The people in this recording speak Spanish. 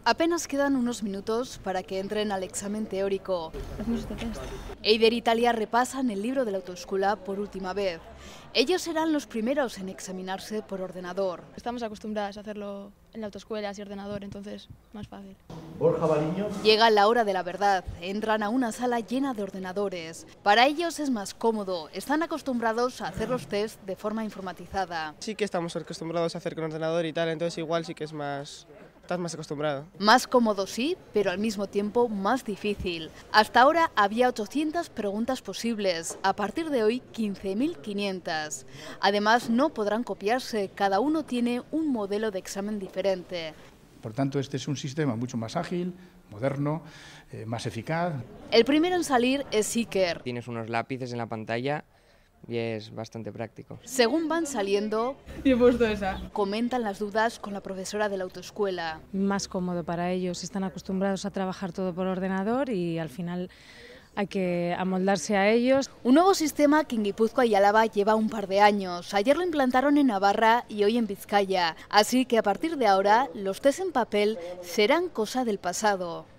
Apenas quedan unos minutos para que entren al examen teórico. Eider y Italia repasan el libro de la autoescuela por última vez. Ellos serán los primeros en examinarse por ordenador. Estamos acostumbradas a hacerlo en la autoescuela y ordenador, entonces más fácil. Borja Bariño. Llega la hora de la verdad. Entran a una sala llena de ordenadores. Para ellos es más cómodo. Están acostumbrados a hacer los test de forma informatizada. Sí que estamos acostumbrados a hacer con ordenador y tal, entonces igual sí que estás más acostumbrado. Más cómodo sí, pero al mismo tiempo más difícil. Hasta ahora había 800 preguntas posibles, a partir de hoy 15.500. Además no podrán copiarse, cada uno tiene un modelo de examen diferente. Por tanto, este es un sistema mucho más ágil, moderno, más eficaz. El primero en salir es Iker. Tienes unos lápices en la pantalla y es bastante práctico. Según van saliendo, Yo he puesto esa. comentan las dudas con la profesora de la autoescuela. Más cómodo para ellos, están acostumbrados a trabajar todo por ordenador y al final hay que amoldarse a ellos. Un nuevo sistema que en Guipúzcoa y Álava lleva un par de años. Ayer lo implantaron en Navarra y hoy en Vizcaya. Así que a partir de ahora los test en papel serán cosa del pasado.